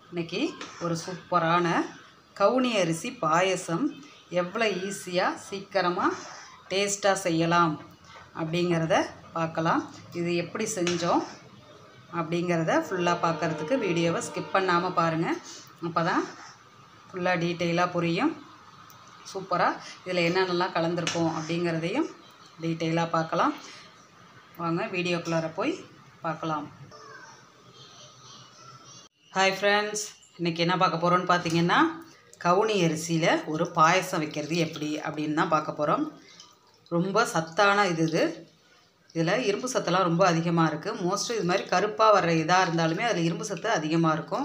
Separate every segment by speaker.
Speaker 1: இன்னைக்கு ஒரு சூப்பரான கவுனி அரிசி பாயசம் எவ்வளோ ஈஸியாக சீக்கிரமாக டேஸ்ட்டாக செய்யலாம் அப்படிங்கிறத பார்க்கலாம். இது எப்படி செஞ்சோம் அப்படிங்கிறத ஃபுல்லாக பார்க்குறதுக்கு வீடியோவை ஸ்கிப் பண்ணாமல் பாருங்கள். அப்போ தான் ஃபுல்லாக டீட்டெயிலாக புரியும். சூப்பராக இதில் என்னென்னலாம் கலந்துருக்கோம் அப்படிங்கிறதையும் டீட்டெயிலாக பார்க்கலாம். வாங்க வீடியோக்குள்ளார போய் பார்க்கலாம். ஹாய் ஃப்ரெண்ட்ஸ், இன்றைக்கி என்ன பார்க்க போகிறோன்னு பார்த்தீங்கன்னா கவுனி அரிசியில் ஒரு பாயசம் வைக்கிறது எப்படி அப்படின்னு தான் பார்க்க போகிறோம். ரொம்ப சத்தான இது. இதில் இரும்பு சத்தெல்லாம் ரொம்ப அதிகமாக இருக்குது. மோஸ்ட்லி இது மாதிரி கருப்பாக வர்ற இதாக இருந்தாலுமே அதில் இரும்பு சத்து அதிகமாக இருக்கும்.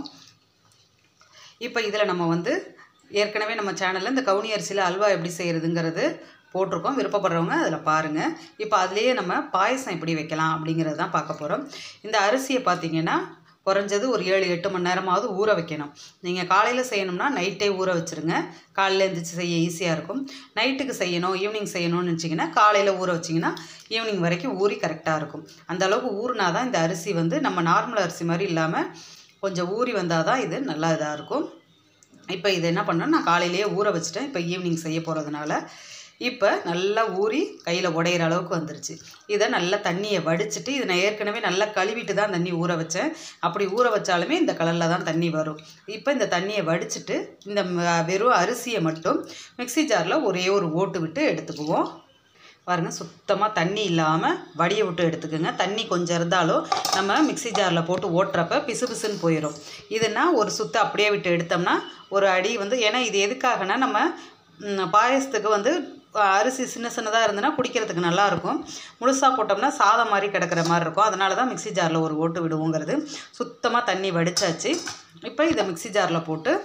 Speaker 1: இப்போ இதில் நம்ம ஏற்கனவே நம்ம சேனலில் இந்த கவுனி அரிசியில் அல்வா எப்படி செய்கிறதுங்கிறது போட்டிருக்கோம். விருப்பப்படுறவங்க அதில் பாருங்கள். இப்போ அதுலேயே நம்ம பாயசம் எப்படி வைக்கலாம் அப்படிங்கிறது தான் பார்க்க போகிறோம். இந்த அரிசியை பார்த்திங்கன்னா குறைஞ்சது ஒரு 7-8 மணி நேரமாவது ஊற வைக்கணும். நீங்கள் காலையில் செய்யணும்னா நைட்டே ஊற வச்சுருங்க. காலையில் எழுந்திரிச்சு செய்ய ஈஸியாக இருக்கும். நைட்டுக்கு செய்யணும், ஈவினிங் செய்யணும்னு நினச்சிங்கன்னா காலையில் ஊற வச்சிங்கன்னா ஈவினிங் வரைக்கும் ஊறி கரெக்டாக இருக்கும். அந்தளவுக்கு ஊறினா தான் இந்த அரிசி நம்ம நார்மல் அரிசி மாதிரி இல்லாமல் கொஞ்சம் ஊறி வந்தால் தான் இது நல்லா இதாக இருக்கும். இப்போ இது என்ன பண்ணேன், நான் காலையிலேயே ஊற வச்சுட்டேன். இப்போ ஈவினிங் செய்ய போகிறதுனால இப்போ நல்லா ஊறி கையில் உடையிற அளவுக்கு வந்துருச்சு. இதை நல்லா தண்ணியை வடிச்சிட்டு, இதை நான் ஏற்கனவே நல்லா கழுவிட்டு தான் தண்ணி ஊற வச்சேன். அப்படி ஊற வச்சாலுமே இந்த கலரில் தான் தண்ணி வரும். இப்போ இந்த தண்ணியை வடிச்சிட்டு இந்த வெறும் அரிசியை மட்டும் மிக்ஸி ஜாரில் ஒரே ஒரு ஓட்டு விட்டு எடுத்துக்குவோம். பாருங்கள், சுத்தமாக தண்ணி இல்லாமல் வடியை விட்டு எடுத்துக்கோங்க. தண்ணி கொஞ்சம் இருந்தாலும் நம்ம மிக்ஸி ஜாரில் போட்டு ஓட்டுறப்ப பிசு பிசுன்னு போயிடும். இதுனா ஒரு சுற்று அப்படியே விட்டு எடுத்தோம்னா ஒரு அடி ஏன்னா இது எதுக்காகனா நம்ம பாயசத்துக்கு அரிசி சின்னதாக இருந்ததுன்னா குடிக்கிறதுக்கு நல்லாயிருக்கும். முழுசாக போட்டோம்னா சாதம் மாதிரி கிடக்கிற மாதிரி இருக்கும். அதனால தான் மிக்ஸி ஜாரில் ஒரு ஓட்டு விடுவோங்கிறது. சுத்தமாக தண்ணி வடித்தாச்சு. இப்போ இதை மிக்ஸி ஜாரில் போட்டு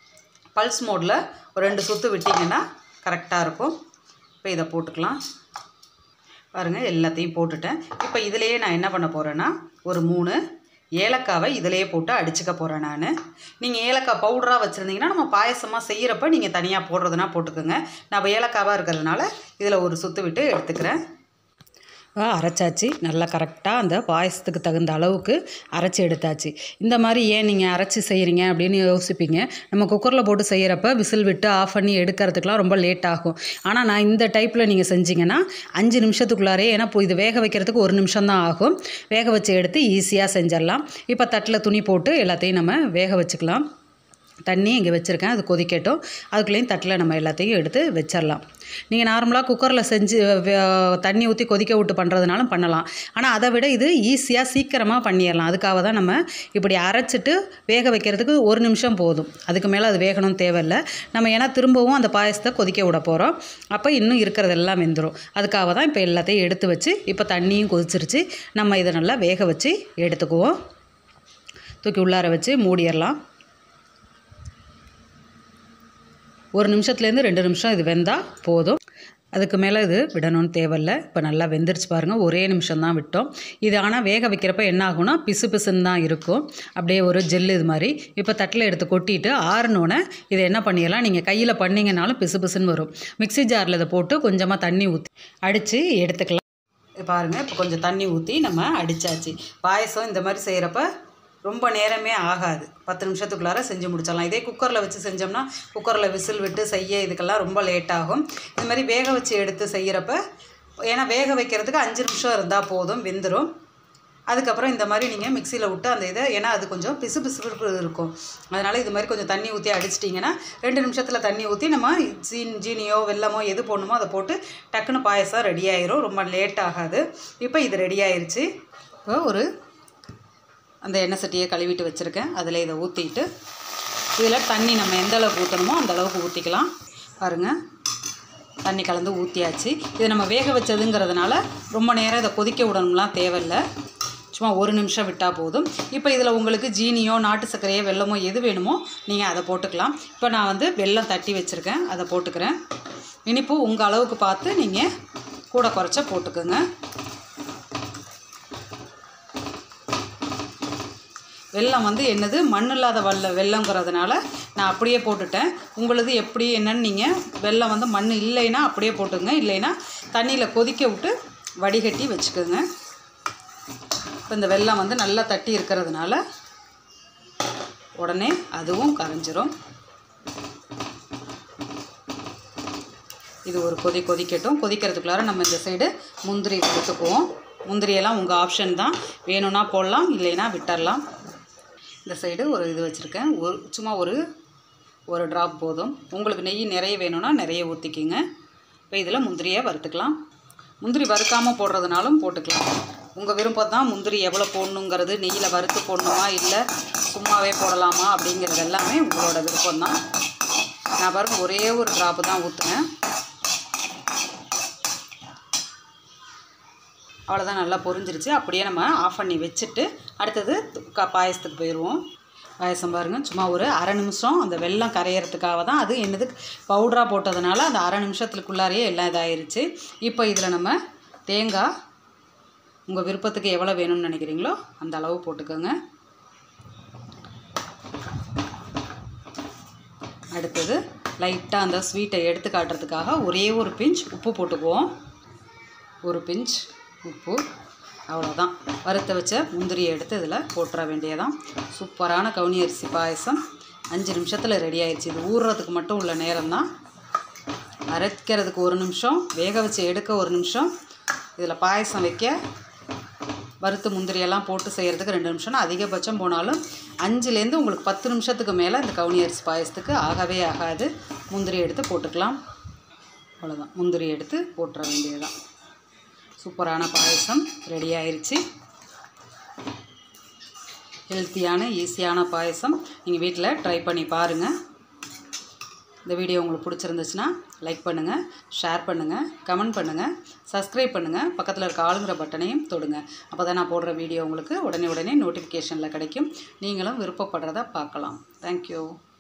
Speaker 1: பல்ஸ் மோடில் ஒரு 2 சுற்று விட்டிங்கன்னா கரெக்டாக இருக்கும். இப்போ இதை போட்டுக்கலாம். பாருங்கள், எல்லாத்தையும் போட்டுட்டேன். இப்போ இதிலையே நான் என்ன பண்ண போகிறேன்னா ஒரு 3 ஏலக்காவை இதிலையே போட்டு அடிச்சுக்க போகிறேன் நான். நீங்கள் ஏலக்காய் பவுடராக வச்சுருந்தீங்கன்னா நம்ம பாயசமாக செய்கிறப்ப நீங்கள் தனியாக போடுறதுனா போட்டுக்கோங்க. நான் ஏலக்காவாக இருக்கிறதுனால இதில் ஒரு சுற்று விட்டு எடுத்துக்கிறேன். அரைச்சாச்சு. நல்லா கரெக்டாக அந்த பாயசத்துக்கு தகுந்த அளவுக்கு அரைச்சி எடுத்தாச்சு. இந்த மாதிரி ஏன் நீங்கள் அரைச்சி செய்கிறீங்க அப்படின்னு யோசிப்பீங்க. நம்ம குக்கரில் போட்டு செய்கிறப்ப விசில் விட்டு ஆஃப் பண்ணி எடுக்கிறதுக்கெலாம் ரொம்ப லேட் ஆகும். ஆனால் நான் இந்த டைப்பில் நீங்கள் செஞ்சிங்கன்னா 5 நிமிஷத்துக்குள்ளாரே, ஏன்னா இது வேக வைக்கிறதுக்கு 1 நிமிஷம் தான் ஆகும். வேக வச்சு எடுத்து ஈஸியாக செஞ்சிடலாம். இப்போ தட்டில் துணி போட்டு எல்லாத்தையும் நம்ம வேக வச்சுக்கலாம். தண்ணி இங்கே வச்சுருக்கேன், அது கொதிக்கட்டும். அதுக்குள்ளேயும் தட்டில் நம்ம எல்லாத்தையும் எடுத்து வச்சிடலாம். நீங்கள் நார்மலாக குக்கரில் செஞ்சு தண்ணி ஊற்றி கொதிக்க விட்டு பண்ணுறதுனாலும் பண்ணலாம். ஆனால் அதை விட இது ஈஸியாக சீக்கிரமாக பண்ணிடலாம். அதுக்காக தான் நம்ம இப்படி அரைச்சிட்டு வேக வைக்கிறதுக்கு 1 நிமிஷம் போதும். அதுக்கு மேலே அது வேகணும்னு தேவையில்லை. நம்ம ஏன்னா திரும்பவும் அந்த பாயசத்தை கொதிக்க விட போகிறோம். அப்போ இன்னும் இருக்கிறதெல்லாம் வெந்துடும். அதுக்காக தான் இப்போ எல்லாத்தையும் எடுத்து வச்சு, இப்போ தண்ணியும் கொதிச்சிருச்சு. நம்ம இதை நல்லா வேக வச்சு எடுத்துக்குவோம். தூக்கி உள்ளார வச்சு மூடிடலாம். 1 நிமிஷத்துலேருந்து 2 நிமிஷம் இது வெந்தால் போதும். அதுக்கு மேலே இது விடணும்னு தேவையில்லை. இப்போ நல்லா வெந்துருச்சு பாருங்கள். ஒரே நிமிஷம் தான் விட்டோம். இது ஆனால் வேக வைக்கிறப்ப என்ன ஆகும்னா பிசு பிசுன்னு தான் இருக்கும். அப்படியே ஒரு ஜெல்லு இது மாதிரி. இப்போ தட்டில் எடுத்து கொட்டிட்டு ஆறுனோன்னே இதை என்ன பண்ணிடலாம், நீங்கள் கையில் பண்ணிங்கனாலும் பிசு பிசுன்னு வரும். மிக்ஸி ஜாரில் இதை போட்டு கொஞ்சமாக தண்ணி ஊற்றி அடித்து எடுத்துக்கலாம். பாருங்கள், இப்போ கொஞ்சம் தண்ணி ஊற்றி நம்ம அடித்தாச்சு. பாயசம் இந்த மாதிரி செய்கிறப்ப ரொம்ப நேரமே ஆகாது. 10 நிமிஷத்துக்குள்ளார செஞ்சு முடிச்சிடலாம். இதே குக்கரில் வச்சு செஞ்சோம்னா குக்கரில் விசில் விட்டு செய்ய இதுக்கெல்லாம் ரொம்ப லேட் ஆகும். இது மாதிரி வேக வச்சு எடுத்து செய்கிறப்ப, ஏன்னா வேக வைக்கிறதுக்கு 5 நிமிஷம் இருந்தால் போதும், வெந்துடும். அதுக்கப்புறம் இந்த மாதிரி நீங்கள் மிக்சியில் விட்டு அந்த இதை, ஏன்னா அது கொஞ்சம் பிசு பிசு இருக்கும். அதனால் இது மாதிரி கொஞ்சம் தண்ணி ஊற்றி அடிச்சிட்டிங்கன்னா 2 நிமிஷத்தில் தண்ணி ஊற்றி நம்ம ஜீனியோ வெல்லமோ எது போடணுமோ அதை போட்டு டக்குன்னு பாயசம் ரெடி ஆயிரும். ரொம்ப லேட் ஆகாது. இப்போ இது ரெடி ஆயிடுச்சு. இப்போ அந்த எண்ணெய் சட்டியை கழுவிட்டு வச்சுருக்கேன். அதில் இதை ஊற்றிட்டு இதில் தண்ணி நம்ம எந்த அளவுக்கு ஊற்றணுமோ அந்த அளவுக்கு ஊற்றிக்கலாம். பாருங்கள், தண்ணி கலந்து ஊற்றியாச்சு. இதை நம்ம வேக வச்சதுங்கிறதுனால ரொம்ப நேரம் இதை கொதிக்க விடணும்லாம் தேவையில்லை. சும்மா 1 நிமிஷம் விட்டால் போதும். இப்போ இதில் உங்களுக்கு ஜீனியோ நாட்டு சர்க்கரையோ வெல்லமோ எது வேணுமோ நீங்கள் அதை போட்டுக்கலாம். இப்போ நான் வெல்லம் தட்டி வச்சுருக்கேன், அதை போட்டுக்கிறேன். இனிப்பு உங்கள் அளவுக்கு பார்த்து நீங்கள் கூட குறைச்ச போட்டுக்கோங்க. வெல்லம் என்னது மண் இல்லாத வெல்லங்கிறதுனால நான் அப்படியே போட்டுட்டேன். உங்களது எப்படி என்னன்னு நீங்கள் வெல்லம் மண் இல்லைன்னா அப்படியே போட்டுங்க, இல்லைன்னா தண்ணியில் கொதிக்க விட்டு வடிகட்டி வச்சுக்கோங்க. இப்போ இந்த வெல்லம் நல்லா தட்டி இருக்கிறதுனால உடனே அதுவும் கரைஞ்சிரும். இது ஒரு கொதிக்கட்டும். கொதிக்கிறதுக்குள்ளார நம்ம இந்த சைடு முந்திரி எடுத்துக்குவோம். முந்திரியெல்லாம் உங்கள் ஆப்ஷன் தான், வேணும்னா போடலாம், இல்லைன்னா விட்டுடலாம். இந்த சைடு ஒரு இது வச்சுருக்கேன், சும்மா ஒரு ட்ராப் போதும். உங்களுக்கு நெய் நிறைய வேணும்னா நிறைய ஊற்றிக்கிங்க. இப்போ இதில் முந்திரியை வறுத்துக்கலாம். முந்திரி வறுக்காமல் போடுறதுனாலும் போட்டுக்கலாம், உங்கள் விருப்பம் தான். முந்திரி எவ்வளோ போடணுங்கிறது, நெய்யில் வறுத்து போடணுமா இல்லை சும்மாவே போடலாமா அப்படிங்கிறது எல்லாமே உங்களோட விருப்பம்தான். நான் பாருங்க ஒரே ஒரு ட்ராப்பு தான் ஊற்றுனேன். அவ்வளோதான், நல்லா பொரிஞ்சிருச்சு. அப்படியே நம்ம ஆஃப் பண்ணி வச்சுட்டு அடுத்தது பாயசத்துக்கு போயிடுவோம். பாயசம் பாருங்கள், சும்மா ஒரு அரை நிமிஷம் அந்த வெல்லம் கரையிறதுக்காக தான். அது என்னது பவுடராக போட்டதுனால அந்த அரை நிமிஷத்துக்குள்ளாரையே எல்லாம் இதாகிருச்சு. இப்போ இதில் நம்ம தேங்காய் உங்கள் விருப்பத்துக்கு எவ்வளோ வேணும்னு நினைக்கிறீங்களோ அந்த அளவு போட்டுக்கோங்க. அடுத்தது லைட்டாக அந்த ஸ்வீட்டை எடுத்து காட்டுறதுக்காக ஒரே ஒரு பிஞ்ச் உப்பு போட்டுக்குவோம். ஒரு பிஞ்ச் உப்பு, அவ்வளோதான். வறுத்த வச்ச முந்திரியை எடுத்து இதில் போட்டுற வேண்டியதான். சூப்பரான கவுனி அரிசி பாயசம் 5 நிமிஷத்தில் ரெடி ஆயிடுச்சு. இது ஊறுறதுக்கு மட்டும் உள்ள நேரம் தான். அரைக்கிறதுக்கு 1 நிமிஷம், வேக வச்சு எடுக்க 1 நிமிஷம், இதில் பாயசம் வைக்க வறுத்து முந்திரியெல்லாம் போட்டு செய்கிறதுக்கு 2 நிமிஷம்னா அதிகபட்சம் போனாலும் 5லேருந்து உங்களுக்கு 10 நிமிஷத்துக்கு மேலே இந்த கவுனி அரிசி பாயசத்துக்கு ஆகவே ஆகாது. முந்திரி எடுத்து போட்டுக்கலாம், அவ்வளோதான். முந்திரி எடுத்து போட்டுற வேண்டியதுதான். சூப்பரான பாயசம் ரெடி ஆயிடுச்சு. ஹெல்த்தியான ஈஸியான பாயசம் நீங்கள் வீட்டில் ட்ரை பண்ணி பாருங்கள். இந்த வீடியோ உங்களுக்கு பிடிச்சிருந்துச்சுன்னா லைக் பண்ணுங்கள், ஷேர் பண்ணுங்கள், கமெண்ட் பண்ணுங்கள், சப்ஸ்கிரைப் பண்ணுங்கள். பக்கத்தில் இருக்க ஆளுங்கிற பட்டனையும் தொடுங்க. அப்போ தான் நான் போடுற வீடியோ உங்களுக்கு உடனே நோட்டிஃபிகேஷனில் கிடைக்கும். நீங்களும் விருப்பப்படுறத பார்க்கலாம். தேங்க்யூ.